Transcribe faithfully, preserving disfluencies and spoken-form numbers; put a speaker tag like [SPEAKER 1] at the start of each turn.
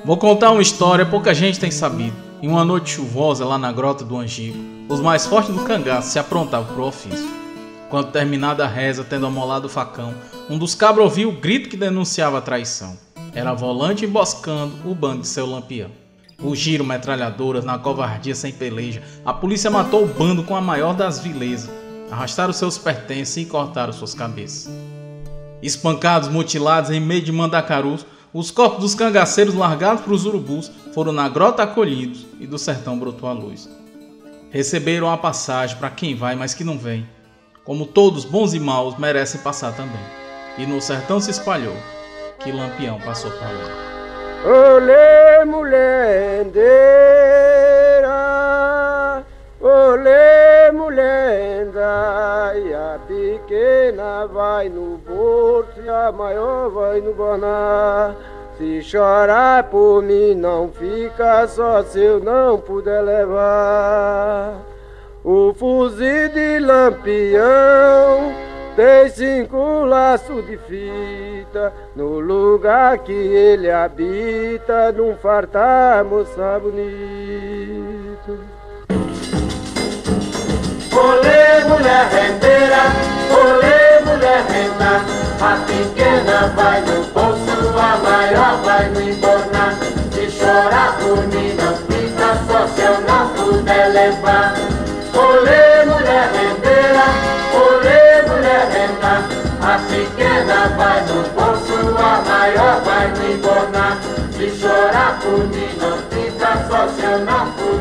[SPEAKER 1] Vou contar uma história pouca gente tem sabido. Em uma noite chuvosa lá na grota do Angico, os mais fortes do cangaço se aprontavam pro ofício. Quando terminada a reza, tendo amolado o facão, um dos cabras ouviu o grito que denunciava a traição. Era Volante emboscando o bando de seu Lampião. Fugiram metralhadoras na covardia sem peleja. A polícia matou o bando com a maior das vilezas. Arrastaram seus pertences e cortaram suas cabeças. Espancados, mutilados em meio de mandacarus, os corpos dos cangaceiros largados para os urubus foram na grota acolhidos e do sertão brotou a luz. Receberam a passagem para quem vai, mas que não vem. Como todos bons e maus merecem passar também. E no sertão se espalhou que Lampião passou para lá.
[SPEAKER 2] Olê, mulher, olê, mulenda, e a pequena vai no porto e a maior vai no bornar. Se chorar por mim não fica só se eu não puder levar. O fuzil de Lampião tem cinco laços de fita, no lugar que ele habita, num fartar moça bonito.
[SPEAKER 3] Olê, mulher rendeira, olê, mulher renda, a pequena vai no bolso, a maior vai no embornar. Se chorar por mim não fica só se eu não puder levar. Olê, mulher rendeira, olê, mulher renda, a pequena vai no bolso, a maior vai no embornar. Se chorar por mim não fica só se eu não puder